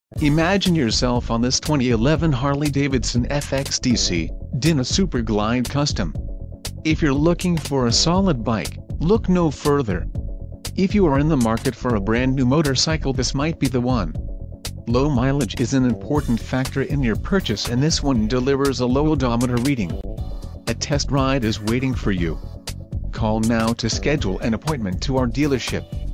Imagine yourself on this 2011 Harley-Davidson FXDC, Dyna Super Glide Custom. If you're looking for a solid bike, look no further. If you are in the market for a brand new motorcycle, this might be the one. Low mileage is an important factor in your purchase, and this one delivers a low odometer reading. A test ride is waiting for you. Call now to schedule an appointment to our dealership.